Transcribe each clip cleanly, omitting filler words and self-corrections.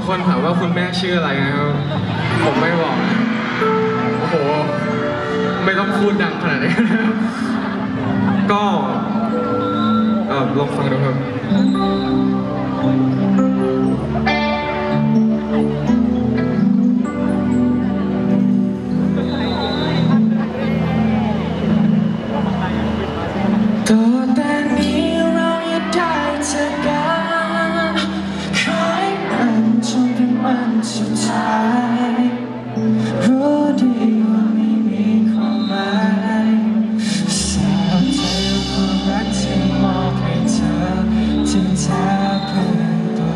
คนถามว่าคุณแม่ชื่ออะไรนะครับผมไม่บอกนะโอ้โหไม่ต้องพูดดังขนาดนี้ก็ลองฟังดูครับตัวแต่นี้เราอย่าได้เจอกันคอยมันจนเป็นวันสุดท้ายรู้ดีว่าไม่มีความหมายสาวใจความรักที่มอบให้เธอที่แท้เป็นตัว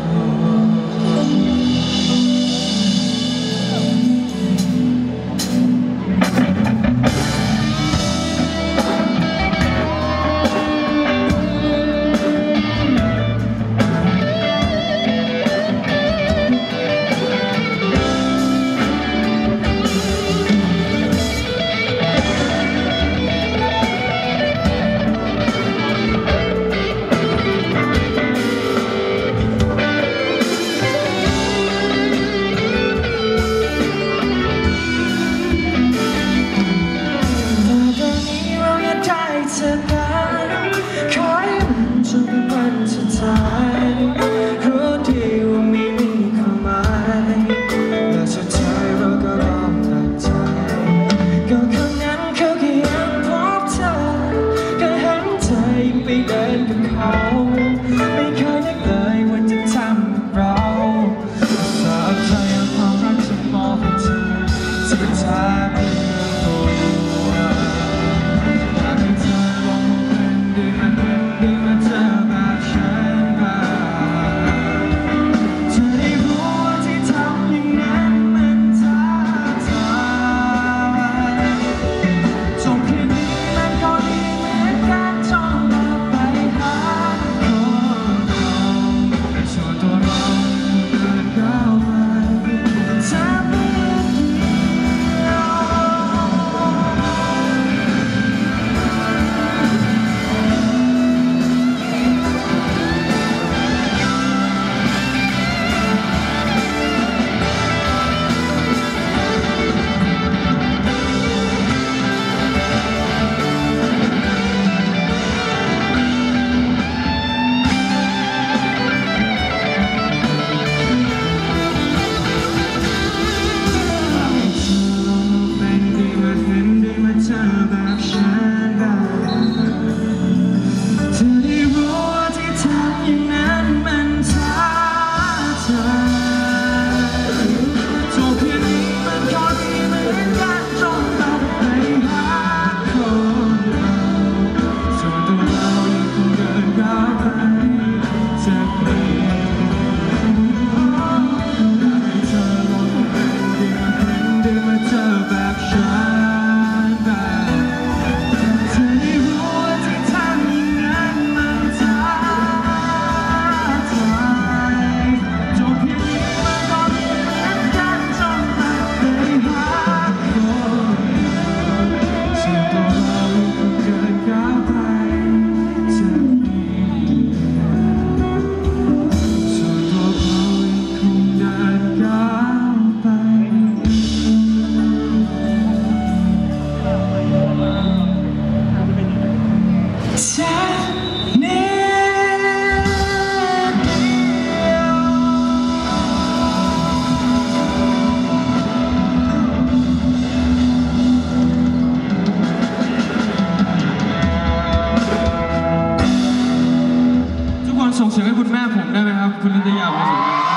ส่งเสียงให้คุณแม่ผมได้ไหมครับคุณนิตยามาสิ